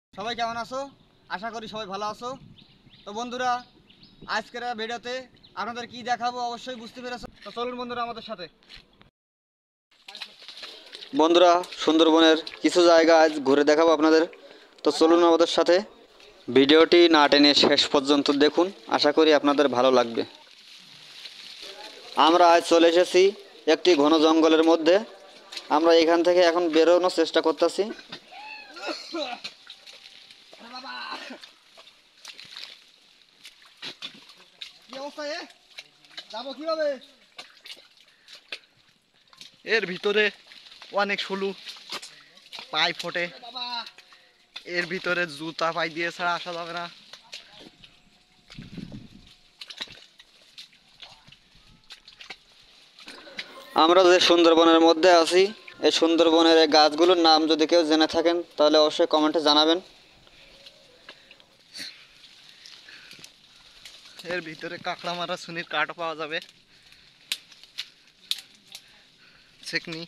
সবাই কেমন আছো? আশা করি সবাই ভালো আছো। তো বন্ধুরা, আজকের ভিডিওতে আপনাদের কি দেখাবো অবশ্যই বুঝতে পেরেছো। তো চলুন বন্ধুরা আমাদের সাথে। বন্ধুরা, সুন্দরবনের কিছু জায়গা আজ ঘুরে দেখাবো আপনাদের। তো চলুন আমাদের সাথে। ভিডিওটি না টেনে শেষ পর্যন্ত দেখুন, আশা করি আপনাদের ভালো লাগবে। আমরা আজ চলে এসেছি একটি ঘন জঙ্গলের মধ্যে। আমরা এখান থেকে এখন বেরোনোর চেষ্টা করতেছি। কি অবস্থা যাবো কিভাবে? এর ভিতরে অনেক সুলু পাই ফোটে। এর ভিতরে জুতা পাই দিয়ে ছাড়া আসা যাবে না। আমরা যে সুন্দরবনের মধ্যে আছি, এই সুন্দরবনের এই গাছগুলোর নাম যদি কেউ জেনে থাকেন তাহলে অবশ্যই কমেন্টে জানাবেন। এর ভিতরে কাঁকড়া মারা সুনির কাঠও পাওয়া যাবে, চেকনি।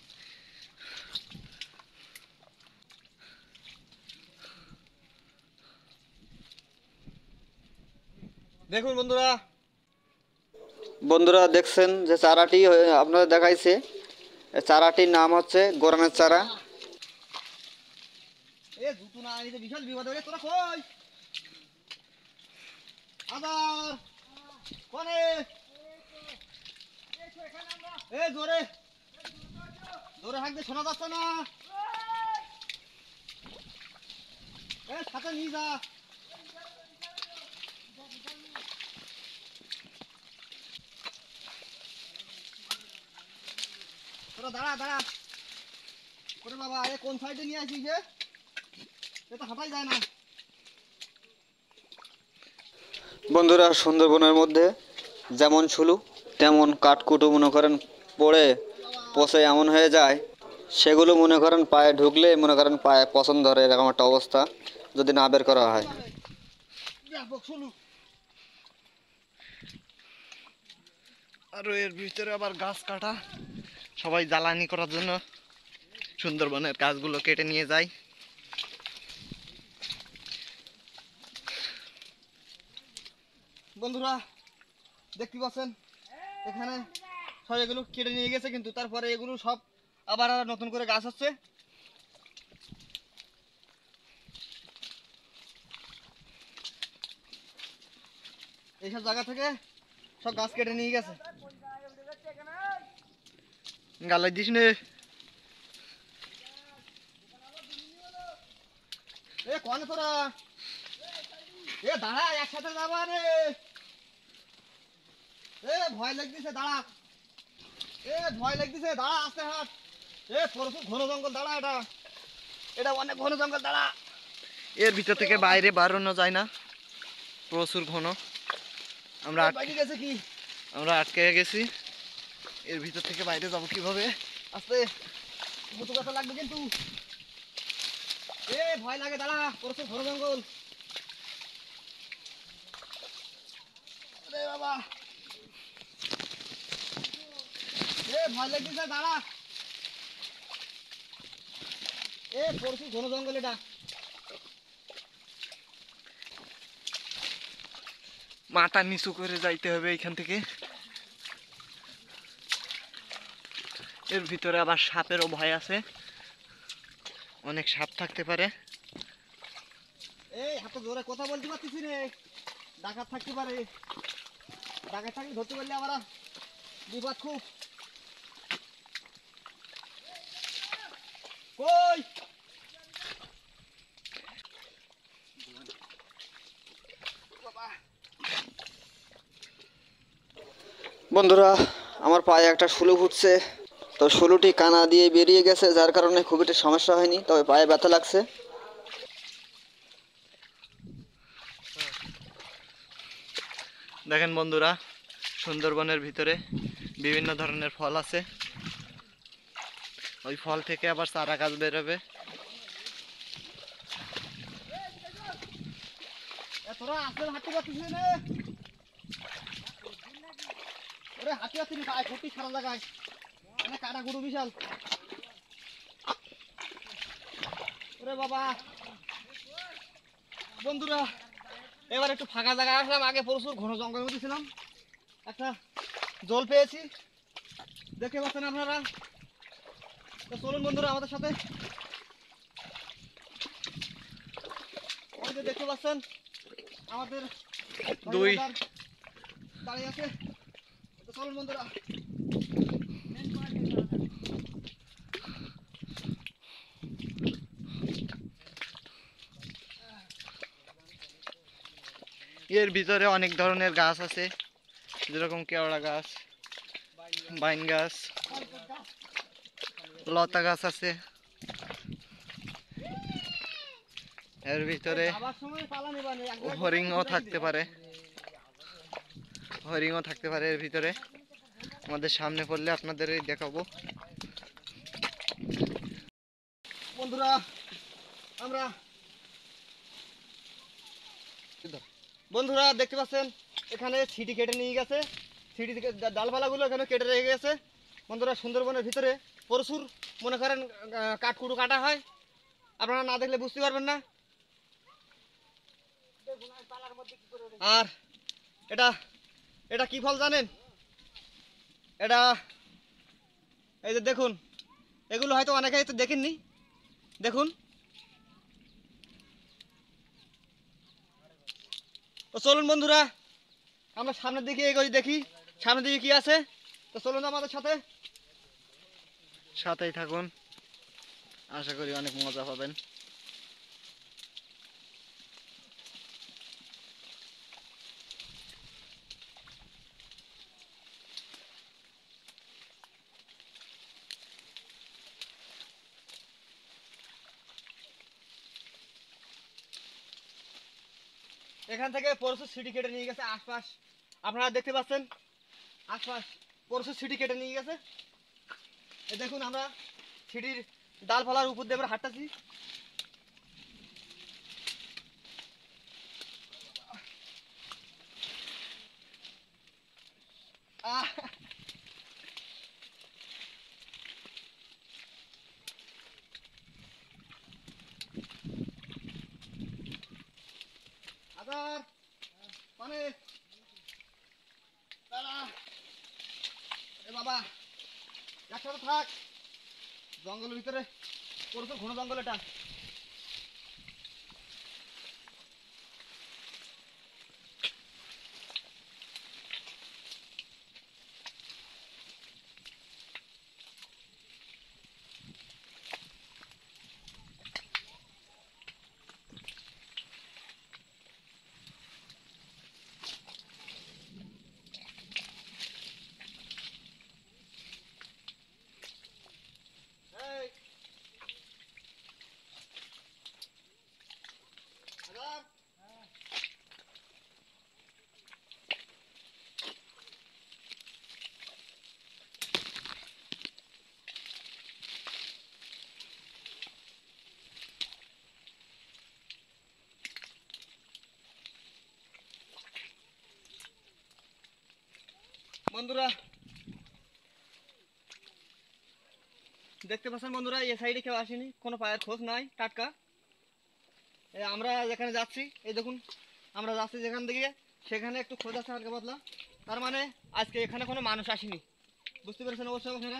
দেখুন বন্ধুরা, বন্ধুরা দেখছেন যে চারাটি আপনাদের দেখাইছে, এই চারাটির নাম হচ্ছে গোরানের চারা। এ জুতো না আনিতে বিশাল বিপদ হয়ে তোরা কই? আবার কোনে? এ জোরে জোরে হাঁকতে শোনা যাচ্ছে না। এ সাথে নিয়ে যা। তোরা দাঁড়া দাঁড়া করে বাবা, এ কোন সাইডে নিয়ে আসিস যে? এ তো হাঁটাই যায় না। বন্ধুরা, সুন্দরবনের মধ্যে যেমন শুলু তেমন কাঠকুটো মনে করেন পড়ে পচে এমন হয়ে যায়, সেগুলো মনে করেন পায়ে ঢুকলে মনে করেন পায়ে পছন্দ ধরে, এরকম একটা অবস্থা যদি না বের করা হয়। আর এর ভিতরে আবার গাছ কাটা, সবাই জ্বালানি করার জন্য সুন্দরবনের গাছগুলো কেটে নিয়ে যায়। বন্ধুরা দেখতে পাচ্ছেন এখানে সব এগুলো কেটে নিয়ে গেছে, কিন্তু তারপরে এগুলো সব আবার নতুন করে গাছ হচ্ছে। এইসব জায়গা থেকে সব গাছ কেটে নিয়ে গেছে। গালাই দিস নে। এ কোনে তোরা? এ দাঁড়া, একসাথে যাবা রে। এ ভয় লাগতেছে, দাঁড়া। এ ভয় লাগতেছে, দাঁড়া, আস্তে হাট। এ প্রচুর ঘন জঙ্গল, দাঁড়া। এটা এটা অনেক ঘন জঙ্গল, দাঁড়া। এর ভিতর থেকে বাইরে বাড়ানো যায় না, প্রচুর ঘন। আমরা বাইরে গেছে কি? আটকে গেছি। এর ভিতর থেকে বাইরে যাবো কিভাবে? আস্তে, গুতু গাছা লাগবে কিন্তু। এ ভয় লাগে, দাঁড়া, প্রচুর ঘন জঙ্গল। আরে বাবা, এ ভয় লাগতেছে, দাঁড়া। এ প্রচুর ঘন জঙ্গল এটা। মাথা নিচু করে যাইতে হবে এখান থেকে। এর ভিতরে আবার সাপেরও ভয় আছে, অনেক সাপ থাকতে পারে। এই হাতে জোরে কথা বলতে পারতেছি রে, ডাকাত থাকতে পারে। ডাকাত থাকলে ধরতে পারলে আমরা বিপদ খুব। কই বন্ধুরা, আমার পায়ে একটা শুলু ফুটছে। তো শুলুটি কানা দিয়ে বেরিয়ে গেছে, যার কারণে খুব একটা সমস্যা হয়নি, তবে পায়ে ব্যথা লাগছে। দেখেন বন্ধুরা, সুন্দরবনের ভিতরে বিভিন্ন ধরনের ফল আছে। ওই ফল থেকে আবার চারা গাছ বেরোবে। তোরা আসলে হাঁটতে পারছিস না? ওরে হাঁটতে পারছিস না, পায়ে খুঁটি সারা জায়গায়, মানে কাটা গুরু বিশাল। ওরে বাবা, বন্ধুরা এবার একটু ফাঁকা জায়গায় আসলাম, আগে প্রচুর ঘন জঙ্গলের মধ্যে ছিলাম, একটা জল পেয়েছি, দেখতে পাচ্ছেন আপনারা। তো চলুন বন্ধুরা আমাদের সাথে, ওই যে দেখতে পাচ্ছেন আমাদের দুই দাঁড়িয়ে আছে। তো চলুন বন্ধুরা, এর ভিতরে অনেক ধরনের গাছ আছে, যেরকম কেওড়া গাছ, বাইন গাছ, লতা গাছ আছে। এর ভিতরে হরিণও থাকতে পারে, হরিণও থাকতে পারে এর ভিতরে। আমাদের সামনে পড়লে আপনাদের দেখাবো। বন্ধুরা আমরা দেখতে পাচ্ছেন এখানে ছিটি কেটে নিয়ে গেছে, ছিটি থেকে ডালপালাগুলো এখানে কেটে রেখে গেছে। বন্ধুরা সুন্দরবনের ভিতরে প্রচুর মনে করেন কাঠকুটো কাটা হয়, আপনারা না দেখলে বুঝতে পারবেন না। আর এটা এটা কি ফল জানেন? এটা এই যে দেখুন, এগুলো হয়তো অনেকেই তো দেখেননি, দেখুন। তো চলুন বন্ধুরা আমরা সামনের দিকে এগোই, দেখি সামনের দিকে কি আছে। তো চলুন আমাদের সাথে, সাথেই থাকুন, আশা করি অনেক মজা পাবেন। এখান থেকে প্রচুর সিটি কেটে নিয়ে গেছে, আশপাশ আপনারা দেখতে পাচ্ছেন, আশপাশ প্রচুর সিটি কেটে নিয়ে গেছে। এই দেখুন আমরা সিটির ডালপালার উপর দিয়ে আমরা হাঁটতেছি। আদার মানে দাঁড়া, এ বাবা একসাথে থাক, জঙ্গলের ভিতরে প্রচুর ঘন জঙ্গল এটা। এই আদার বন্ধুরা দেখতে পাচ্ছেন, বন্ধুরা এই সাইডে কেউ আসেনি, কোনো পায়ের খোঁজ নাই, টাটকা। আমরা যেখানে যাচ্ছি এই দেখুন, আমরা যাচ্ছি যেখান থেকে, সেখানে একটু খোঁজ আছে হালকা পাতলা, তার মানে আজকে এখানে কোনো মানুষ আসেনি, বুঝতে পেরেছেন অবশ্যই আপনারা।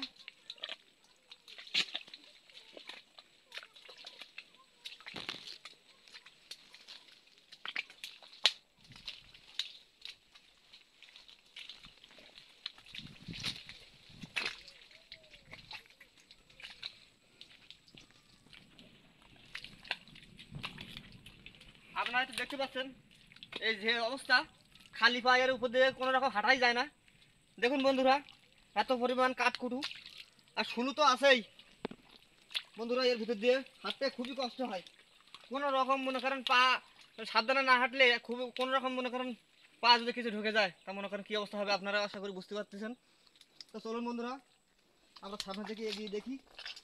আপনারা হয়তো দেখতে পাচ্ছেন এই যে অবস্থা, খালি পায়ের উপর দিয়ে কোনো রকম হাঁটাই যায় না। দেখুন বন্ধুরা এত পরিমাণ কাঠকুটু, আর শুলু তো আছেই বন্ধুরা, এর ভিতর দিয়ে হাঁটতে খুবই কষ্ট হয়। কোনো রকম মনে করেন পা সাবধানে না হাঁটলে খুব কোনো রকম মনে করেন পা যদি কিছু ঢুকে যায়, তা মনে করেন কী অবস্থা হবে আপনারা আশা করি বুঝতে পারতেছেন। তো চলুন বন্ধুরা আমরা সামনের দিকে এগিয়ে দেখি,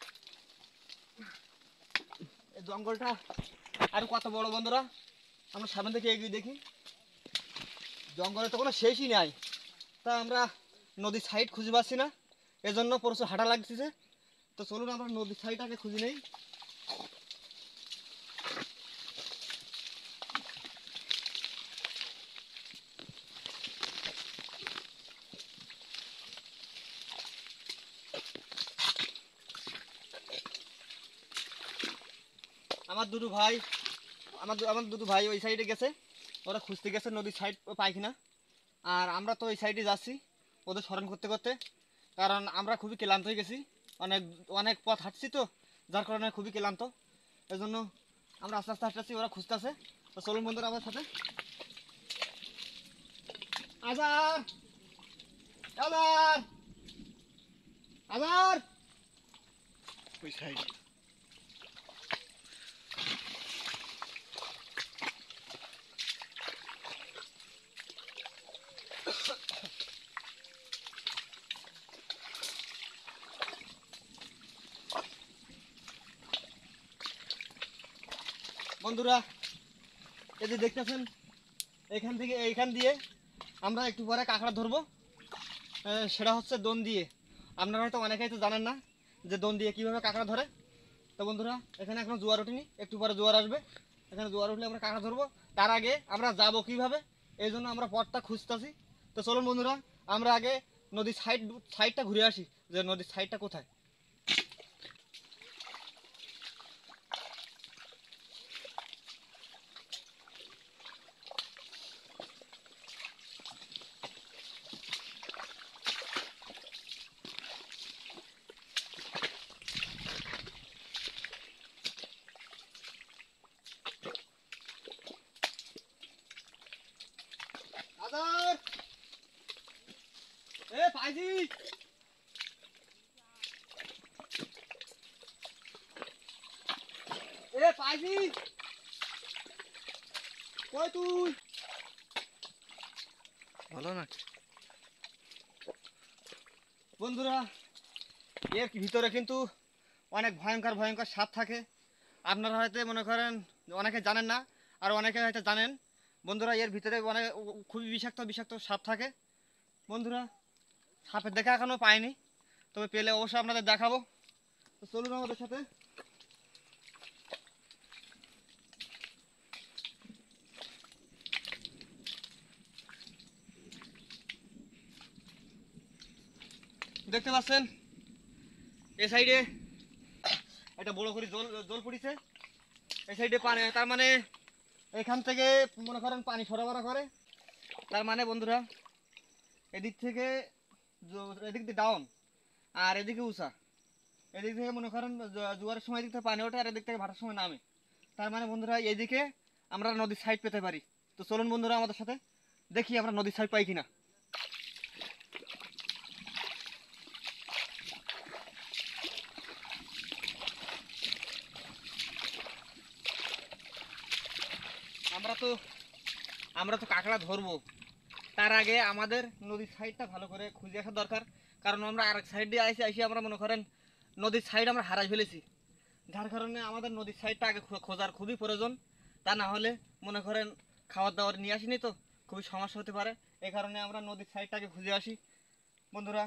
এই জঙ্গলটা আর কত বড়। বন্ধুরা আমরা সামনের দিকে এগিয়ে দেখি, জঙ্গলে তো কোনো শেষই নাই, তা আমরা নদীর সাইড খুঁজে পাচ্ছি না, এজন্য প্রচুর হাঁটা লাগতেছে। তো চলুন আমরা নদীর সাইডটাকে খুঁজে নেই। আমার দুটো ভাই ওই সাইডে গেছে, ওরা খুঁজতে গেছে নদীর সাইড পায় কিনা। আর আমরা তো ওই সাইডে যাচ্ছি ওদের স্মরণ করতে করতে, কারণ আমরা খুবই ক্লান্ত হয়ে গেছি, অনেক অনেক পথ হাঁটছি তো, যার কারণে খুবই ক্লান্ত। এই জন্য আমরা আস্তে আস্তে হাঁটতেছি, ওরা খুঁজতেছে। তো চলুন বন্ধুরা আমার সাথে। আজার আজার আজার ওই সাইড। বন্ধুরা এই যে দেখতেছেন, এইখান দিয়ে আমরা একটু পরে কাঁকড়া ধরবো। সেটা হচ্ছে দোন দিয়ে। আপনারা হয়তো অনেকেই তো জানেন না যে দোন দিয়ে কীভাবে কাঁকড়া ধরে। তো বন্ধুরা এখানে এখনো জোয়ার ওঠেনি, একটু পরে জোয়ার আসবে। এখানে জোয়ার উঠলে আমরা কাঁকড়া ধরবো। তার আগে আমরা যাবো কীভাবে, এই জন্য আমরা পথটা খুঁজতেছি। তো চলুন বন্ধুরা আমরা আগে নদীর সাইডটা ঘুরে আসি, যে নদীর সাইডটা কোথায়। আদার এ পাইছি, পাইছি, কই তুই? ভালো না বন্ধুরা, এর ভিতরে কিন্তু অনেক ভয়ঙ্কর ভয়ঙ্কর সাপ থাকে। আপনারা হয়তো মনে করেন অনেকে জানেন না, আর অনেকে হয়তো জানেন। বন্ধুরা এর ভিতরে অনেক খুবই বিষাক্ত বিষাক্ত সাপ থাকে। বন্ধুরা সাপের দেখা এখনো পাইনি, তবে পেলে অবশ্যই আপনাদের দেখাবো। তো চলুন আমাদের সাথে। দেখতে পাচ্ছেন এ সাইডে একটা বড় করে জল জল পড়েছে, এই সাইডে পানি, তার মানে এখান থেকে মনে করেন পানি সরবরাহ করে। তার মানে বন্ধুরা এদিক থেকে এদিক দিয়ে ডাউন, আর এদিকে উঁচা। এদিক থেকে মনে করেন জোয়ারের সময় এদিক থেকে পানি ওঠে, আর এদিক থেকে ভাটার সময় নামে। তার মানে বন্ধুরা এইদিকে আমরা নদীর সাইড পেতে পারি। তো চলুন বন্ধুরা আমাদের সাথে দেখি আমরা নদীর সাইড পাই কিনা। আমরা তো কাঁকড়া ধরবো, তার আগে আমাদের নদীর সাইডটা ভালো করে খুঁজে আসা দরকার। কারণ আমরা আরেক সাইড দিয়ে আইসি আমরা মনে করেন নদীর সাইড আমরা হারাই ফেলেছি, যার কারণে আমাদের নদীর সাইডটা আগে খোঁজার খুবই প্রয়োজন। তা না হলে মনে করেন খাবার দাবার নিয়ে আসিনি তো খুবই সমস্যা হতে পারে। এই কারণে আমরা নদীর সাইডটাকে খুঁজে আসি বন্ধুরা।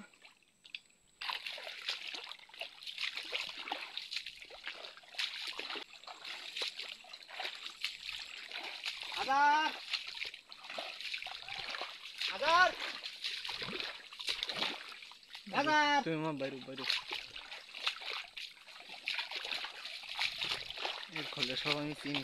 আদার আদার আদার তুমি মা বাইরে বাইরে এর খোলে সব আমি চিনি।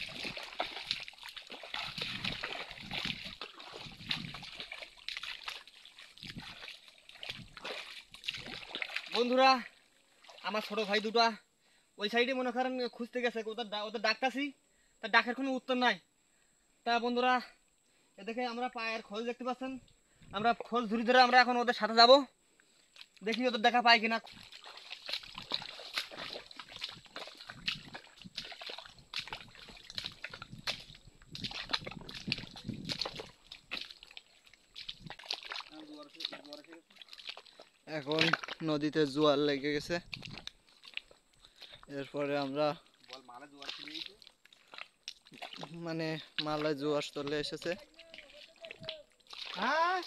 বন্ধুরা আমার ছোট ভাই দুটা ওই সাইডে মনে করেন খুঁজতে গেছে, ওদের ডাকতাছি, তার ডাকের কোনো উত্তর নাই। তা বন্ধুরা এদিকে আমরা পায়ের খোঁজ দেখতে পাচ্ছেন, আমরা খোঁজ ধরে ধরে আমরা এখন ওদের সাথে যাব, দেখি ওদের দেখা পাই কিনা। এখন নদীতে জোয়ার লেগে গেছে, এরপরে আমরা মানে মালায় জোয়ার চলে এসেছে। হ্যাঁ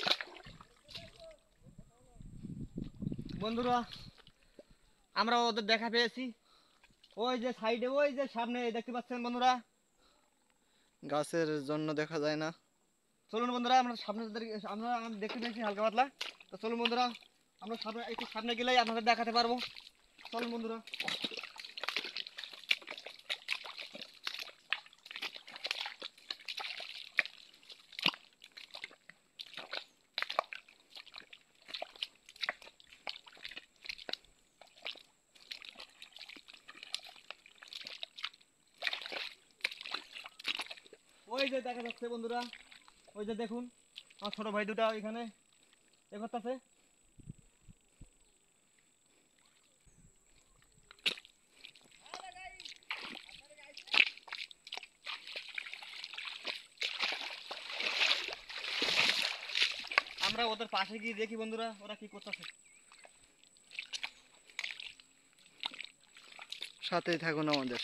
বন্ধুরা আমরা ওদের দেখা পেয়েছি, ওই যে সাইডে ওই যে সামনে দেখতে পাচ্ছেন বন্ধুরা। গাছের জন্য দেখা যায় না। চলুন বন্ধুরা আমরা সামনে আমরা দেখতে পেয়েছি হালকা পাতলা। তো চলুন বন্ধুরা আমরা সামনে একটু সামনে গেলেই আপনাদের দেখাতে পারবো। চলুন বন্ধুরা। ওই যে দেখা যাচ্ছে বন্ধুরা, ওই যে দেখুন আমার ছোট ভাই দুটা এখানে এ করতেছে। আমরা ওদের পাশে গিয়ে দেখি বন্ধুরা ওরা কি করতেছে। সাথেই থাকুন আমাদের।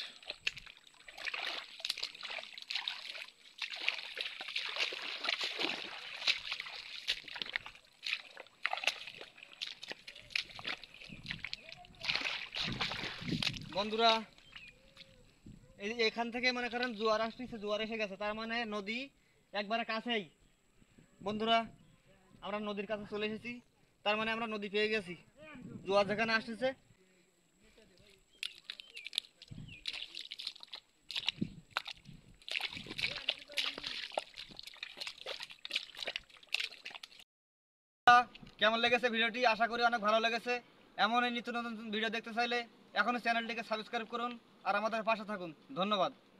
বন্ধুরা এই যে এখান থেকে মনে করেন জোয়ার আসতেছে, জোয়ার এসে গেছে, তার মানে নদী একবারে কাছেই। বন্ধুরা আমরা নদীর কাছে চলে এসেছি, তার মানে আমরা নদী পেয়ে গেছি। জোয়ার যেখানে আসতেছে কেমন লেগেছে ভিডিওটি? আশা করি অনেক ভালো লেগেছে। এমনই নিত্য নতুন ভিডিও দেখতে চাইলে এখনই চ্যানেলটিকে সাবস্ক্রাইব করুন আর আমাদের পাশে থাকুন। ধন্যবাদ।